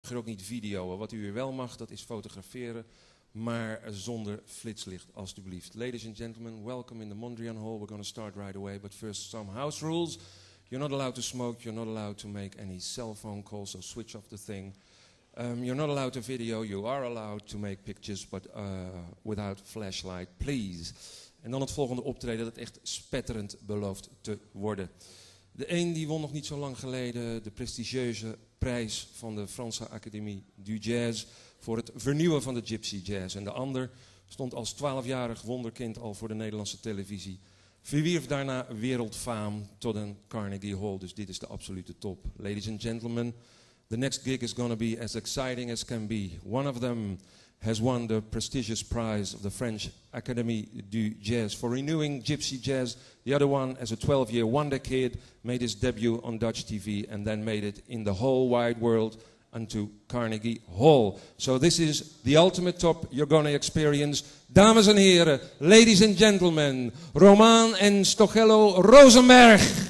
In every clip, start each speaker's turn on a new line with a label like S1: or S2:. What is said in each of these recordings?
S1: ook niet videoen. Wat u weer wel mag, dat is fotograferen, maar zonder flitslicht, alstublieft. Ladies and gentlemen, welcome in the Mondrian Hall. We're going to start right away, but first some house rules. You're not allowed to smoke, you're not allowed to make any cell phone calls, so switch off the thing. You're not allowed to video, you are allowed to make pictures, but without flashlight, please. En dan het volgende optreden dat echt spetterend belooft te worden. De een die won nog niet zo lang geleden de prestigieuze prijs van de Franse Académie du Jazz voor het vernieuwen van de Gypsy Jazz. En de ander stond als 12-jarig wonderkind al voor de Nederlandse televisie. Verwierf daarna wereldfaam tot een Carnegie Hall, dus dit is de absolute top. Ladies and gentlemen, the next gig is going to be as exciting as can be. One of them has won the prestigious prize of the French Académie du Jazz for renewing Gypsy Jazz. The other one, as a 12-year wonder kid, made his debut on Dutch TV and then made it in the whole wide world unto Carnegie Hall. So this is the ultimate top you're going to experience. Dames en heren, ladies and gentlemen, Roman en Stochello Rosenberg.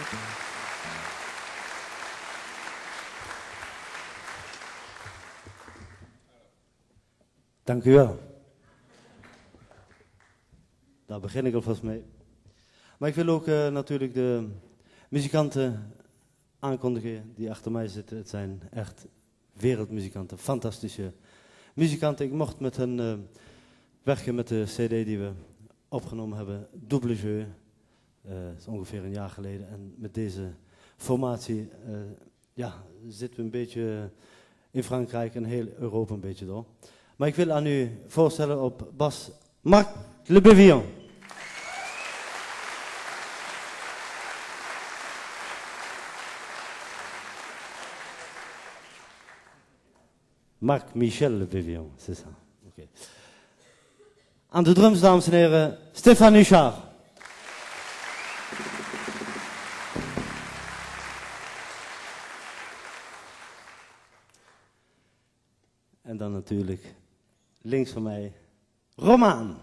S2: Dank u wel. Daar begin ik alvast mee. Maar ik wil ook natuurlijk de muzikanten aankondigen die achter mij zitten. Het zijn echt wereldmuzikanten, fantastische muzikanten. Ik mocht met hen werken met de cd die we opgenomen hebben, Double Jeu. Dat is ongeveer een jaar geleden. En met deze formatie zitten we een beetje in Frankrijk en heel Europa een beetje door. Maar ik wil aan u voorstellen op bas Marc Le Bévillon. Marc Michel Le Bévillon, c'est ça. Okay. Aan de drums, dames en heren, Stéphane Huchard. En dan natuurlijk links van mij, Romaan.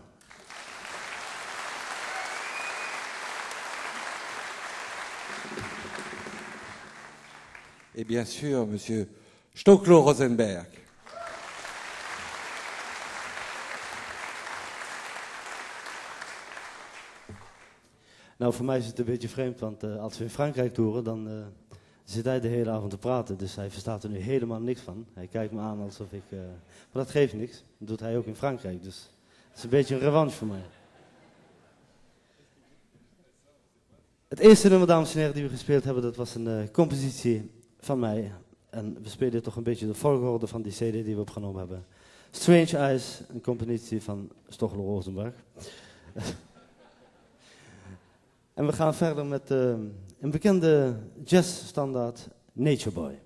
S3: Et bien sûr, monsieur Stoklo-Rosenberg.
S2: Nou, voor mij is het een beetje vreemd, want als we in Frankrijk toeren, dan zit hij de hele avond te praten. Dus hij verstaat er nu helemaal niks van. Hij kijkt me aan alsof ik... maar dat geeft niks. Dat doet hij ook in Frankrijk. Dus het is een beetje een revanche voor mij. Het eerste nummer, dames en heren, die we gespeeld hebben, dat was een compositie van mij. En we spelen toch een beetje de volgorde van die cd die we opgenomen hebben. Strange Eyes, een compositie van Stoklo-Rosenberg. En we gaan verder met een bekende jazzstandaard, Nature Boy.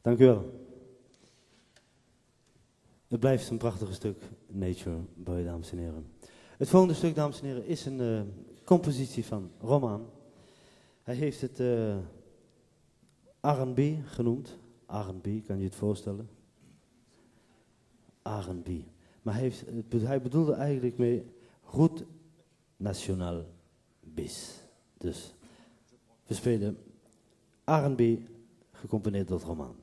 S2: Dank u wel. Het blijft een prachtig stuk Nature Boy, dames en heren. Het volgende stuk, dames en heren, is een compositie van Roman. Hij heeft het R&B genoemd. R&B, kan je het voorstellen? R&B. Maar hij bedoelde eigenlijk mee Route Nationale bis. Dus we spelen R&B, gecomponeerd door Roman.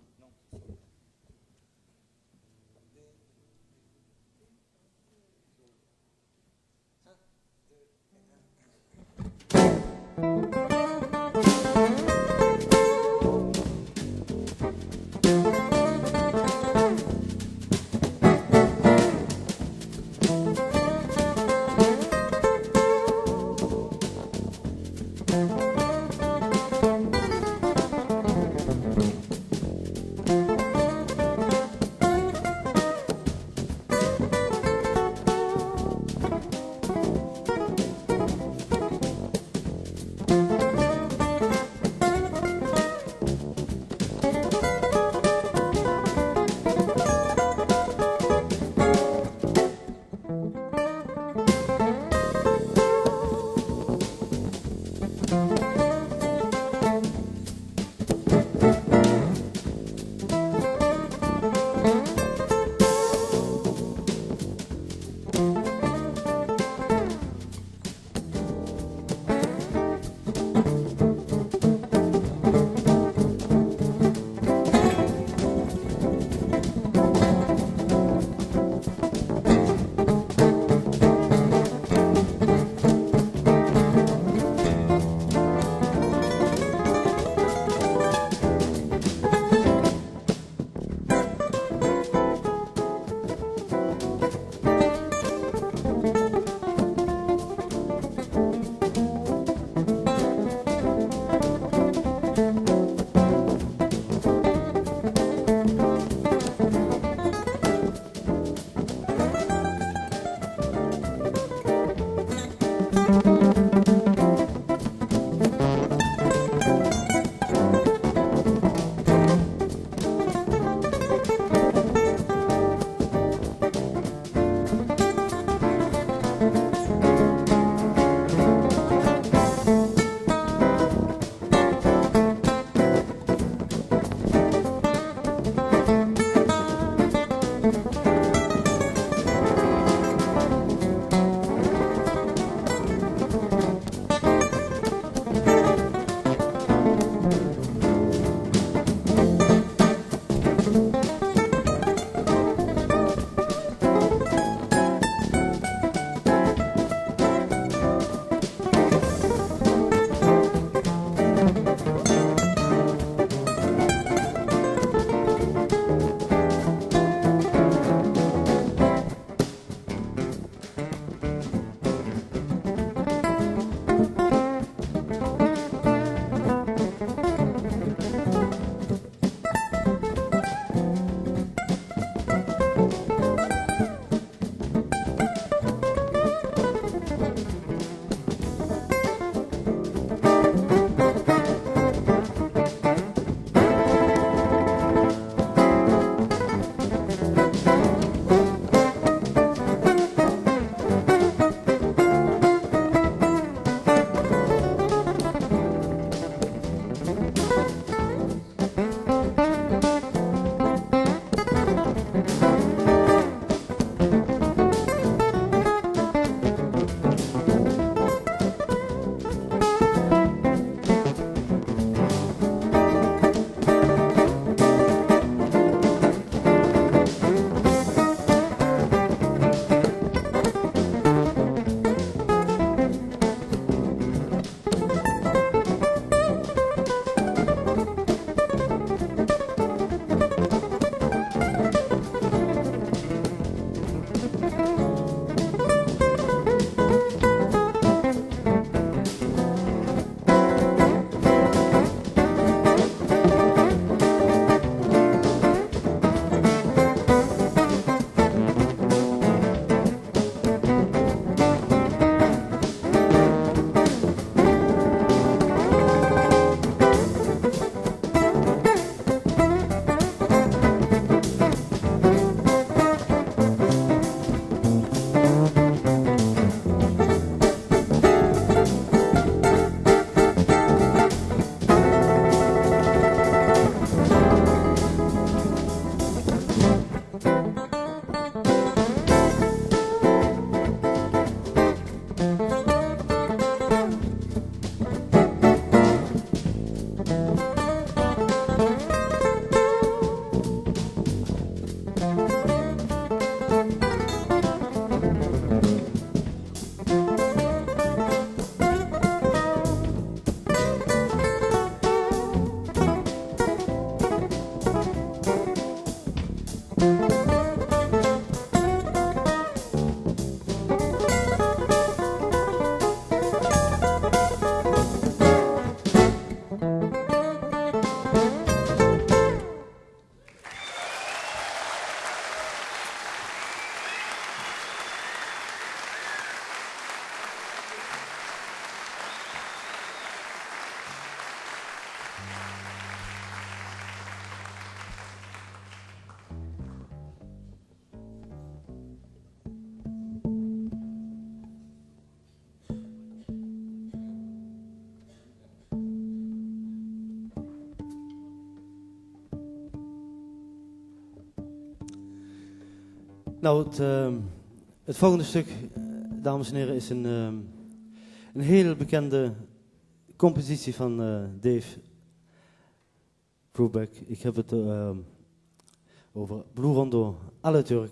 S2: Nou, het volgende stuk, dames en heren, is een heel bekende compositie van Dave Brubeck. Ik heb het over Blue Rondo à la Turk.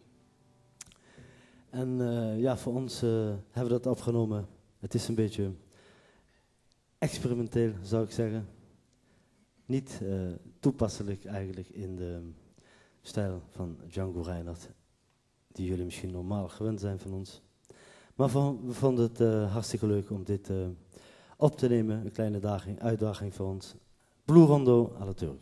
S2: En ja, voor ons hebben we dat opgenomen. Het is een beetje experimenteel, zou ik zeggen. Niet toepasselijk eigenlijk in de stijl van Django Reinhardt, die jullie misschien normaal gewend zijn van ons. Maar we vonden het hartstikke leuk om dit op te nemen. Een kleine uitdaging voor ons. Blue Rondo à la Turk.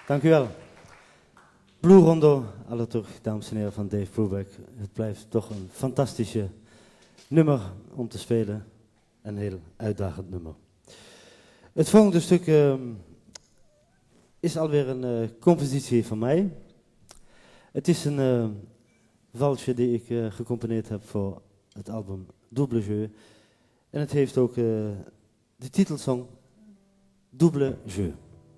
S2: Dank u wel. Blue Rondo, alle terug, dames en heren, van Dave Brubeck. Het blijft toch een fantastische nummer om te spelen. Een heel uitdagend nummer. Het volgende stuk is alweer een compositie van mij. Het is een valsje die ik gecomponeerd heb voor het album Double Jeu. En het heeft ook de titelsong Double Jeu.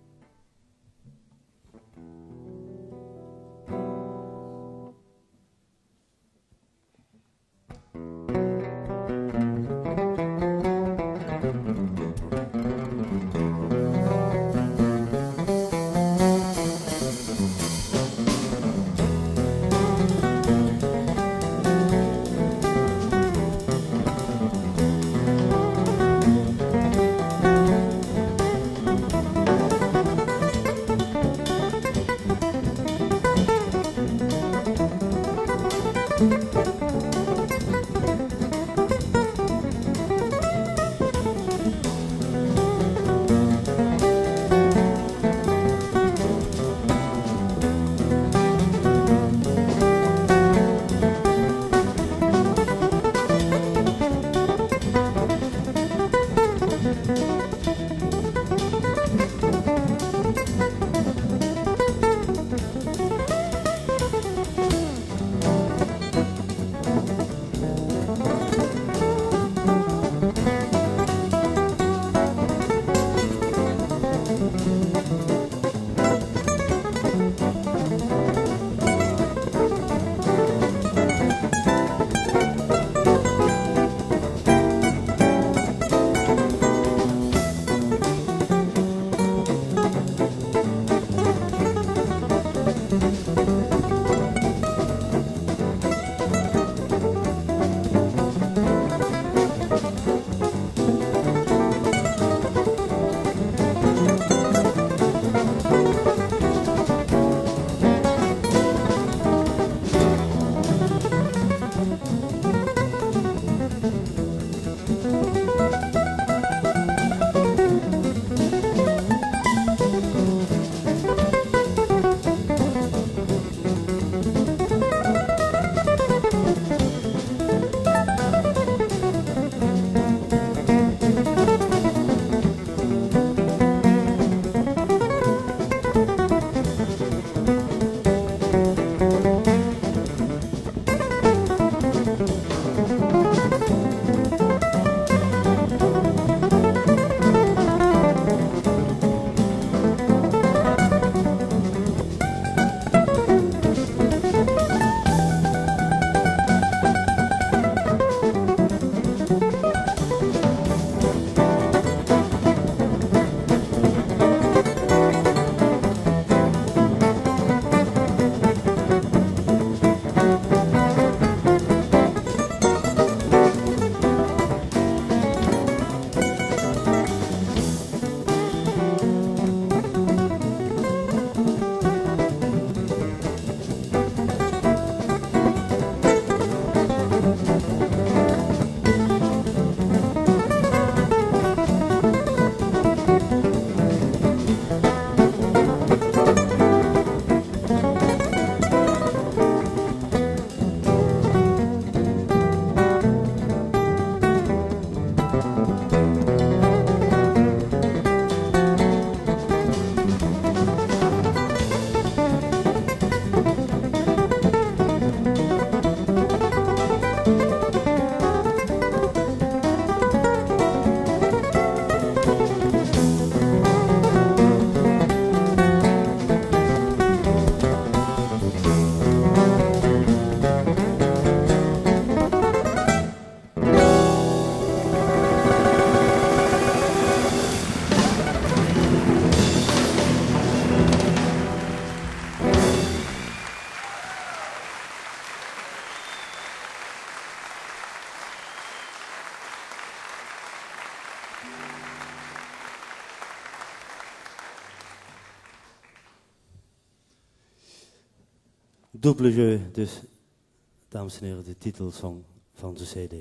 S2: Double Jeu, dus, dames en heren, de titelsong van de CD.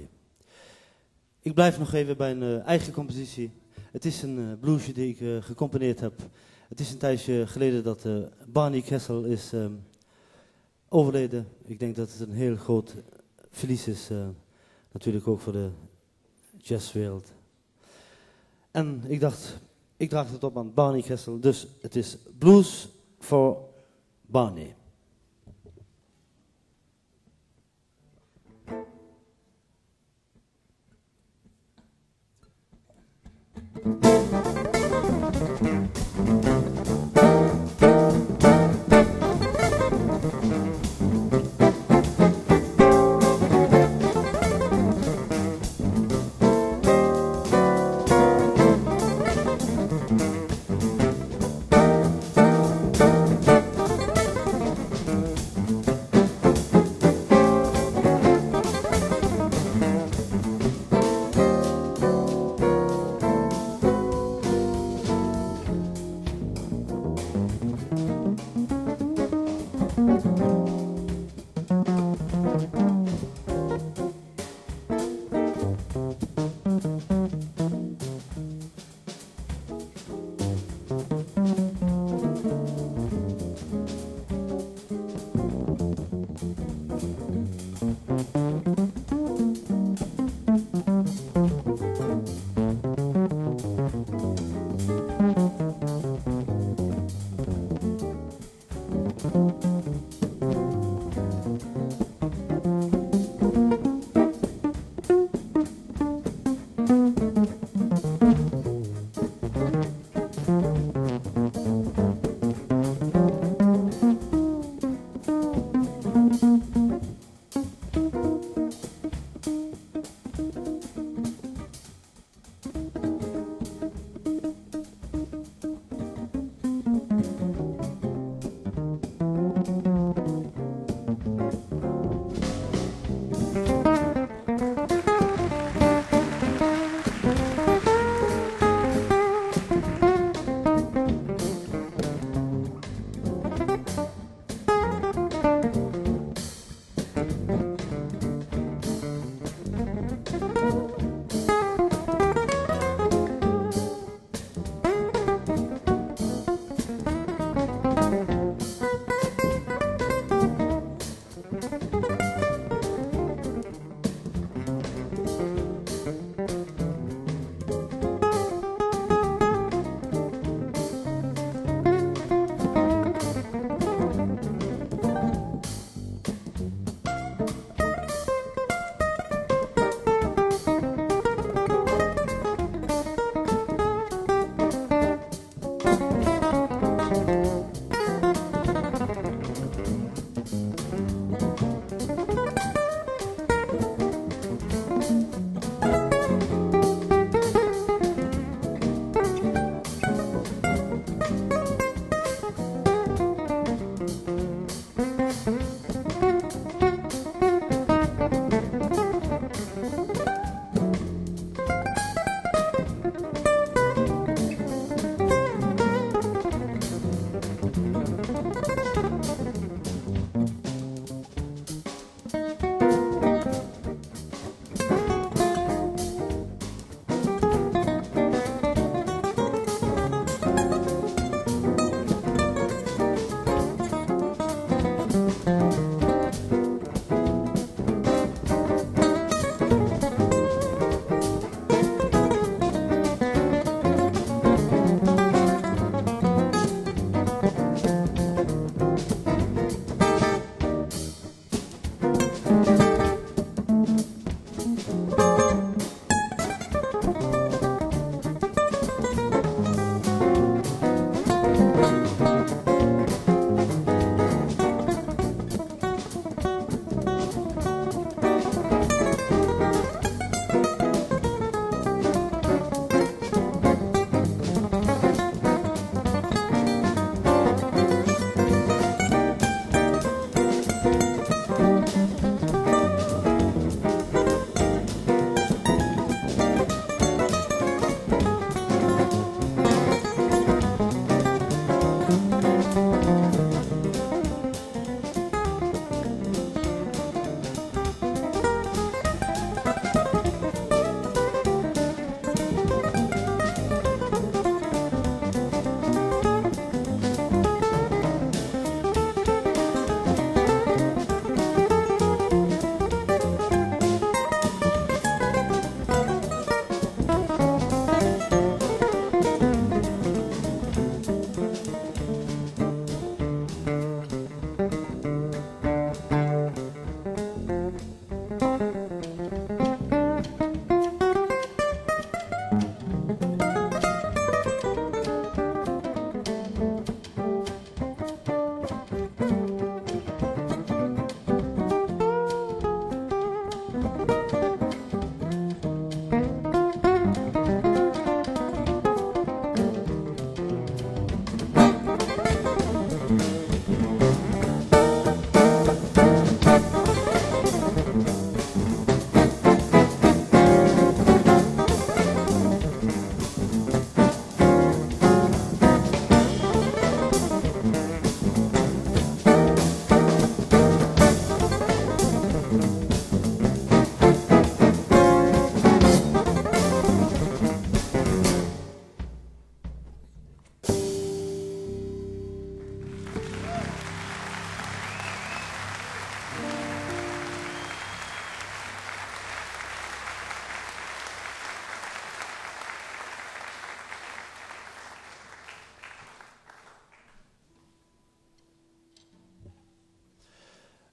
S2: Ik blijf nog even bij een eigen compositie. Het is een bluesje die ik gecomponeerd heb Het is een tijdje geleden dat Barney Kessel is overleden. Ik denk dat het een heel groot verlies is, natuurlijk ook voor de jazzwereld. En ik dacht, ik draag het op aan Barney Kessel, dus het is Blues for Barney.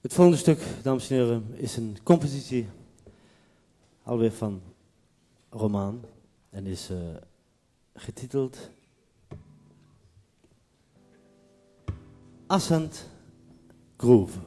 S2: Het volgende stuk, dames en heren, is een compositie alweer van Romaan en is getiteld Ascent Groove.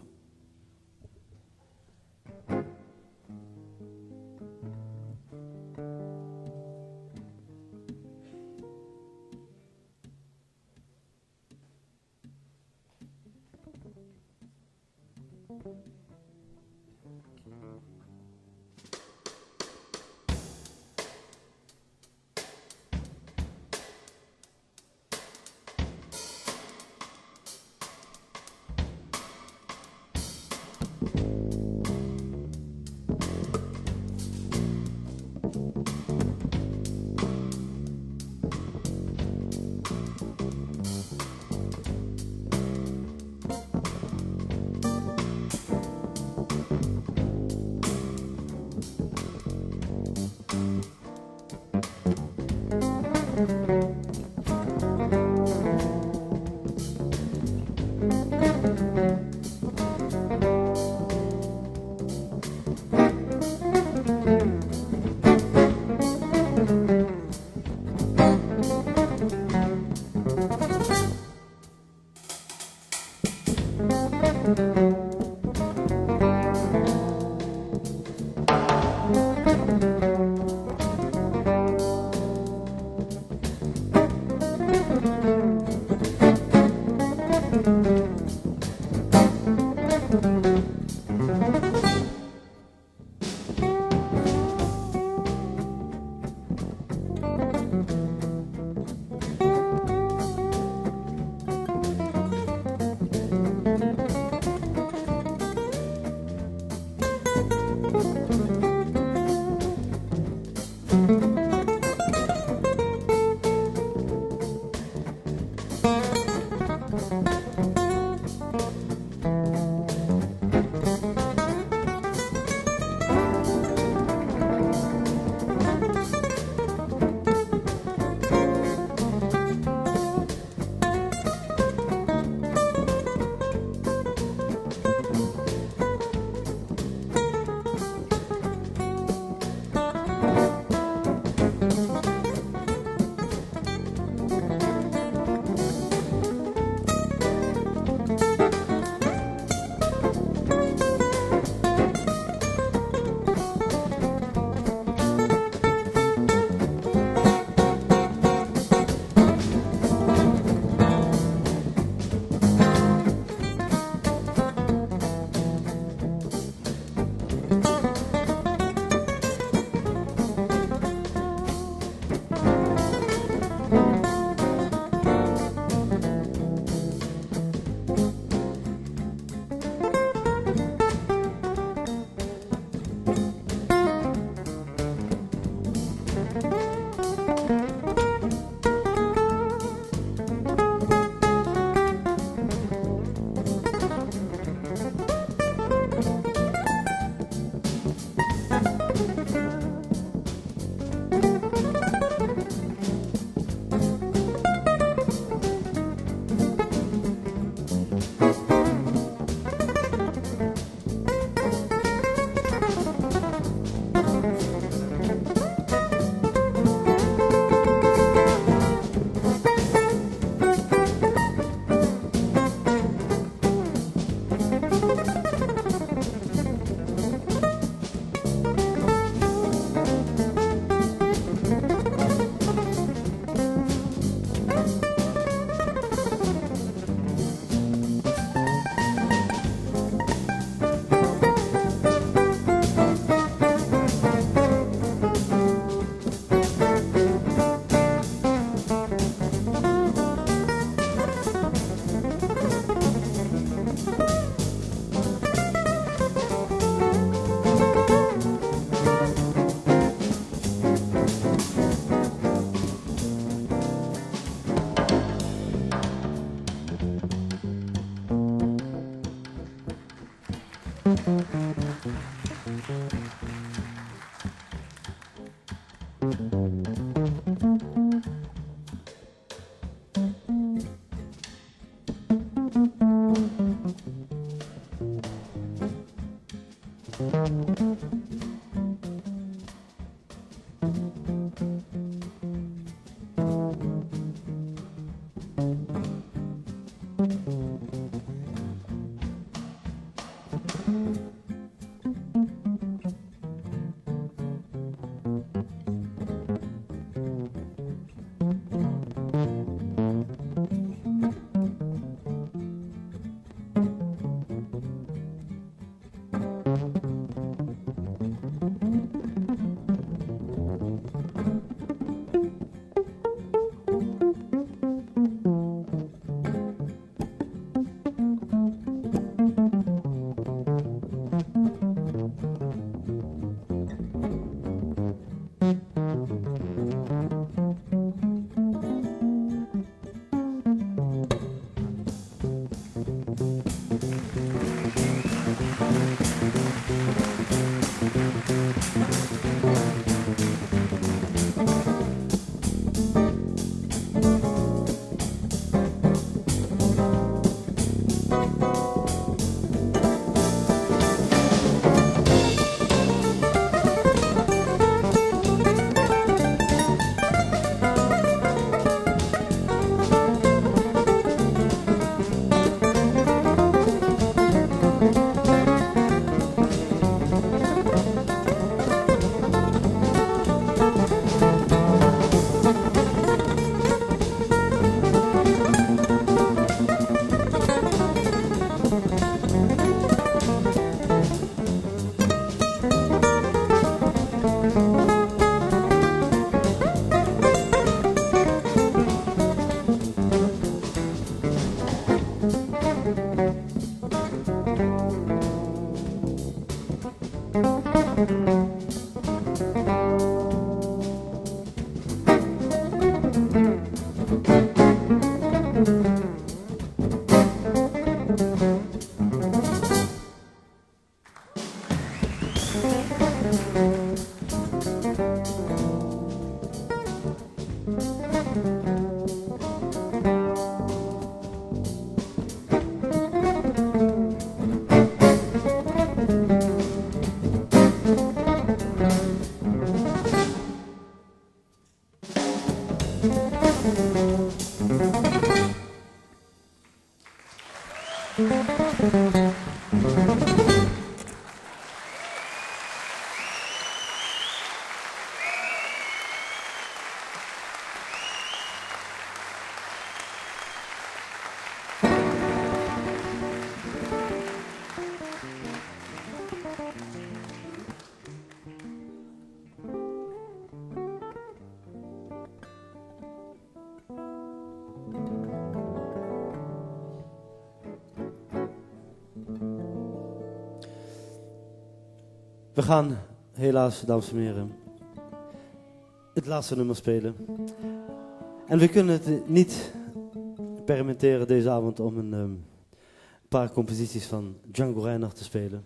S2: We gaan helaas, dames en heren, het laatste nummer spelen. En we kunnen het niet permitteren deze avond om een paar composities van Django Reinhardt te spelen.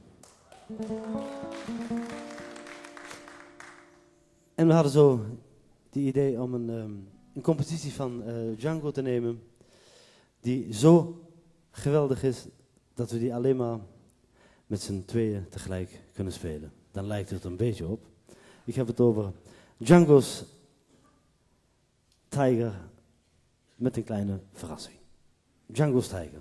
S2: En we hadden zo het idee om een compositie van Django te nemen die zo geweldig is dat we die alleen maar met z'n tweeën tegelijk kunnen spelen. Dan lijkt het een beetje op. Ik heb het over Django's Tiger met een kleine verrassing. Django's Tiger.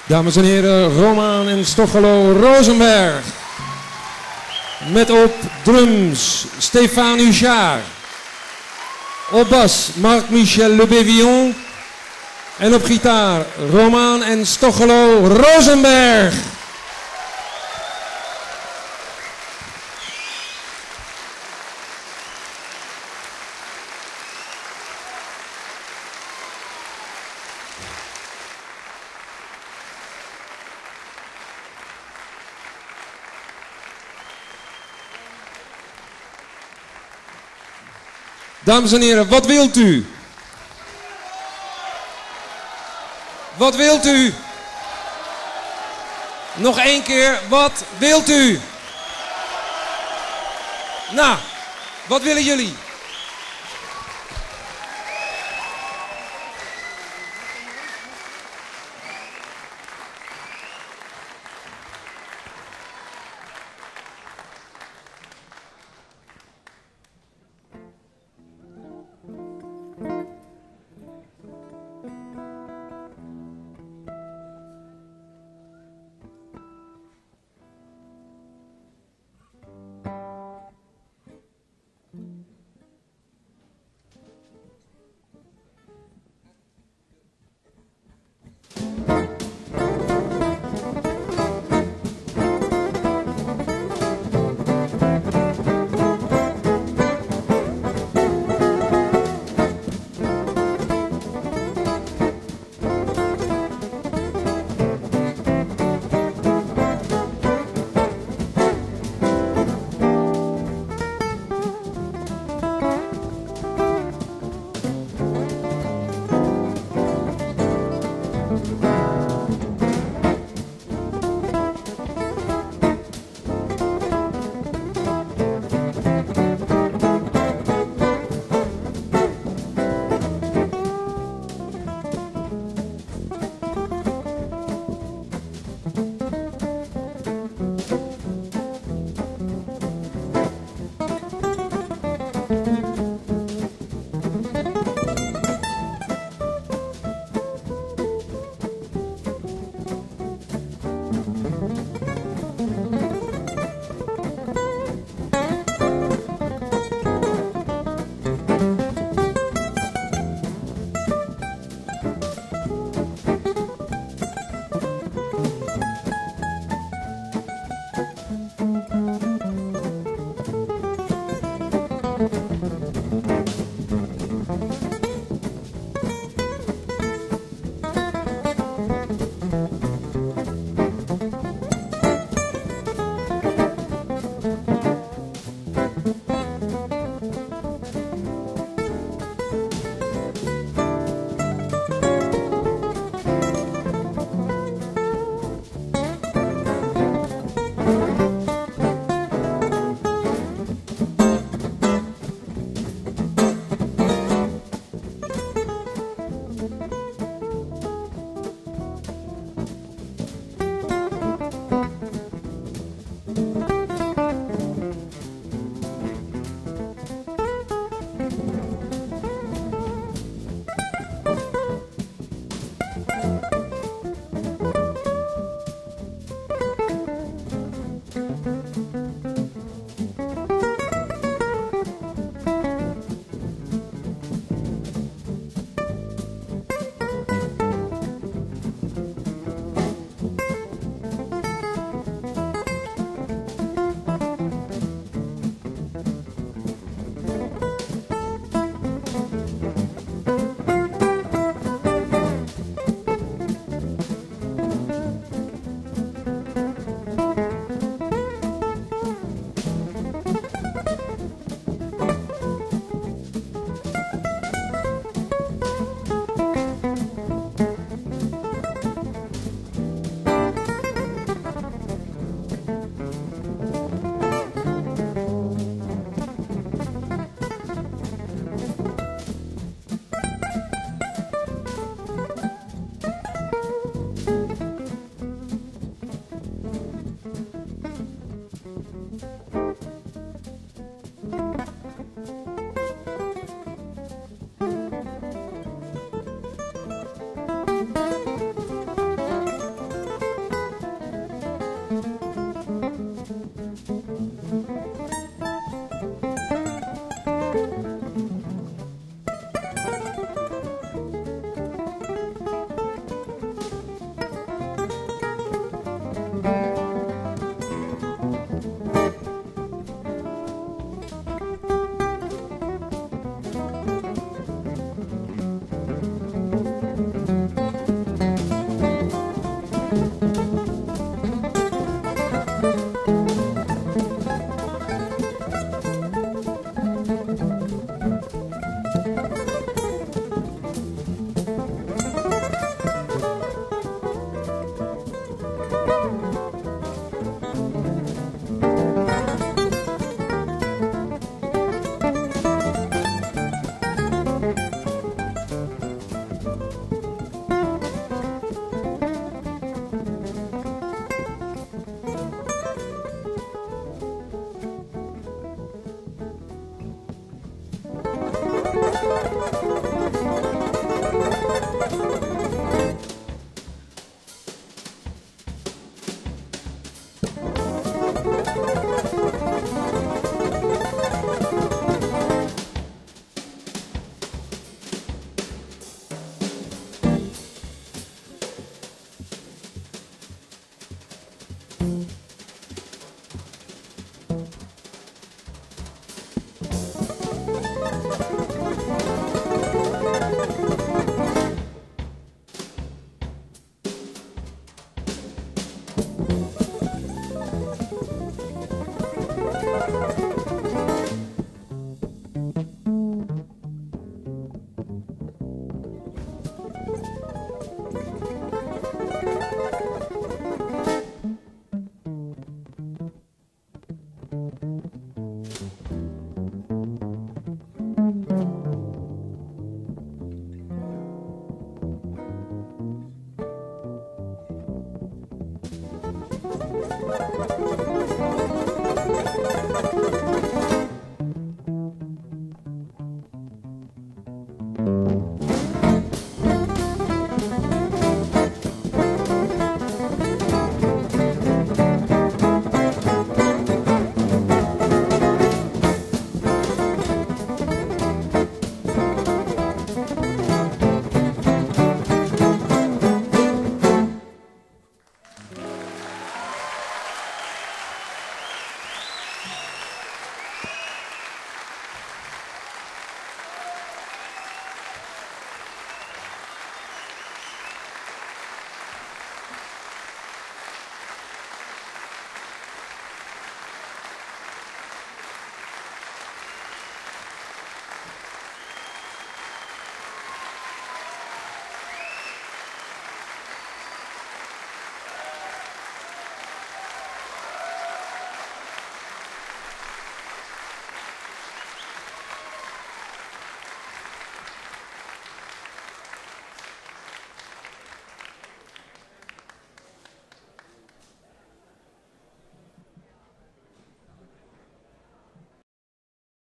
S1: Dames en heren, Roman en Stochelo Rosenberg. Met op drums Stéphane Huchard. Op bas Marc-Michel Lebévillon. En op gitaar Roman en Stochelo Rosenberg. Dames en heren, wat wilt u? Wat wilt u? Nog één keer, wat wilt u? Nou, wat willen jullie?